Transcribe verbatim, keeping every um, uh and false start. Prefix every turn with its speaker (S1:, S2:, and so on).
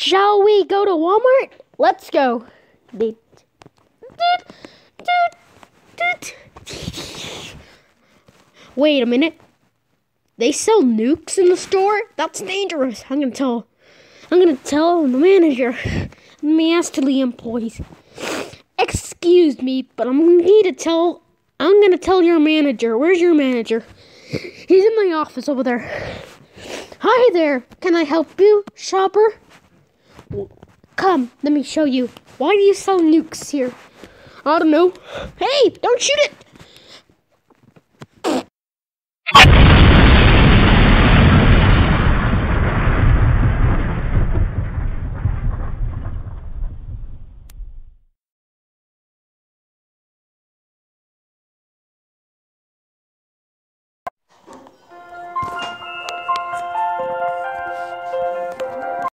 S1: Shall we go to Walmart? Let's go. Doot, doot, doot, doot. Wait a minute. They sell nukes in the store? That's dangerous. I'm gonna tell. I'm gonna tell the manager. Let me ask to the employees. Excuse me, but I'm gonna need to tell. I'm gonna tell your manager. Where's your manager? He's in my office over there. Hi there. Can I help you, shopper? Come, let me show you. Why do you sell nukes here? I don't know. Hey, don't shoot it!